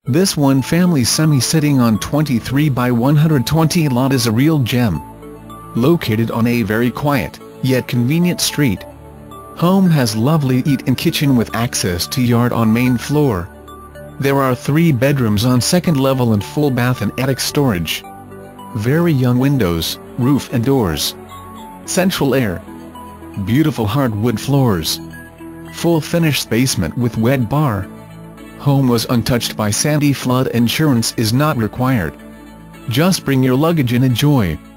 This one-family semi sitting on 23 by 120 lot is a real gem. Located on a very quiet, yet convenient street. Home has lovely eat-in kitchen with access to yard on main floor. There are 3 bedrooms on second level and full bath and attic storage. Very young windows, roof and doors. Central air. Beautiful hardwood floors. Full finished basement with wet bar. Home was untouched by Sandy flood. Insurance is not required. Just bring your luggage and enjoy.